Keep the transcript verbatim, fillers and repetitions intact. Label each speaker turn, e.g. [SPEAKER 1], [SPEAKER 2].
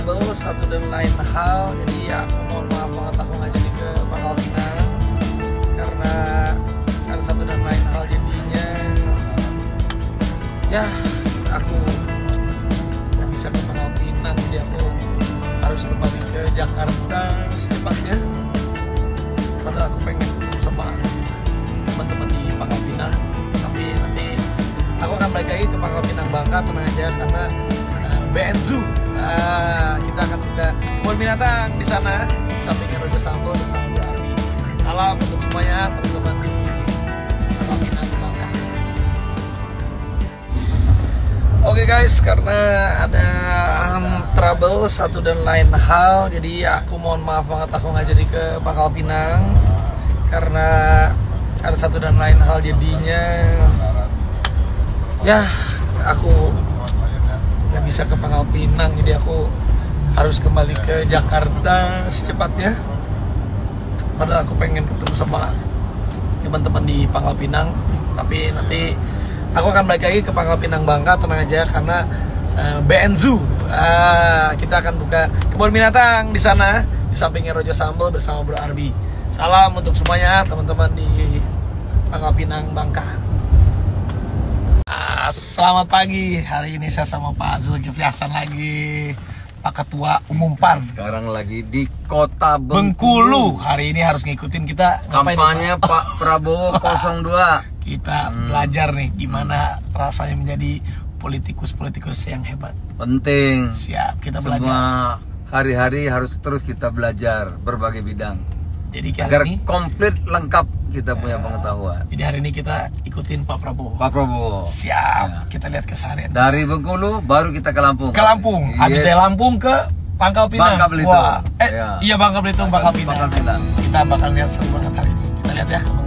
[SPEAKER 1] trouble satu dan lain hal. Jadi ya aku mohon maaf banget aku nggak jadi ke Pangkal Pinang karena ada satu dan lain hal, jadinya ya aku nggak bisa ke Pangkal Pinang. Jadi aku harus kembali ke Jakarta secepatnya. Padahal aku pengen ketemu sama teman-teman di Pangkal Pinang, tapi nanti aku akan balik lagi ke Pangkal Pinang Bangka, tenang aja, karena uh, B N Zoo uh, kita akan buka kebun binatang di sana di sampingnya Rojo Sambal bersama Bro Ardi. Salam untuk semuanya teman-teman di Pangkal Pinang Bangka. Oke okay guys, karena ada um, trouble satu dan lain hal, jadi aku mohon maaf banget aku nggak jadi ke Pangkal Pinang karena ada satu dan lain hal, jadinya ya aku nggak bisa ke Pangkal Pinang. Jadi aku harus kembali ke Jakarta secepatnya. Padahal aku pengen ketemu sama teman-teman di Pangkal Pinang, tapi nanti aku akan balik lagi ke Pangkal Pinang Bangka, tenang aja, karena uh, B N Zoo uh, kita akan buka kebun binatang di sana di sampingnya Rojo Sambal bersama Bro Arbi. Salam untuk semuanya teman-teman di Pangkal Pinang Bangka. Uh, selamat pagi, hari ini saya sama Pak Zulkifli Hasan lagi, Pak Ketua Umum P A N.
[SPEAKER 2] Sekarang lagi di Kota Bengkulu.
[SPEAKER 1] Bengkulu. Hari ini harus ngikutin kita
[SPEAKER 2] kampanye Pak? Pak Prabowo nol dua.
[SPEAKER 1] Kita hmm. belajar nih gimana rasanya menjadi politikus-politikus yang hebat.
[SPEAKER 2] Penting.
[SPEAKER 1] Siap, kita
[SPEAKER 2] Semua
[SPEAKER 1] belajar.
[SPEAKER 2] hari-hari harus terus kita belajar berbagai bidang.
[SPEAKER 1] Jadi hari
[SPEAKER 2] agar
[SPEAKER 1] ini
[SPEAKER 2] komplit lengkap kita punya
[SPEAKER 1] uh,
[SPEAKER 2] pengetahuan.
[SPEAKER 1] Jadi hari ini kita ikutin Pak Prabowo.
[SPEAKER 2] Pak Prabowo.
[SPEAKER 1] Siap,
[SPEAKER 2] ya. Kita
[SPEAKER 1] lihat keseharian.
[SPEAKER 2] Dari Bengkulu baru kita ke Lampung.
[SPEAKER 1] Ke Lampung. Yes. Habis dari Lampung ke Pangkal Pinang.
[SPEAKER 2] Bangka Belitung.
[SPEAKER 1] Wah. Eh,
[SPEAKER 2] ya.
[SPEAKER 1] Iya Bangka Belitung, Pangkal Pinang.
[SPEAKER 2] Pangkal Pinang.
[SPEAKER 1] Kita bakal lihat seru banget hari ini. Kita lihat ya.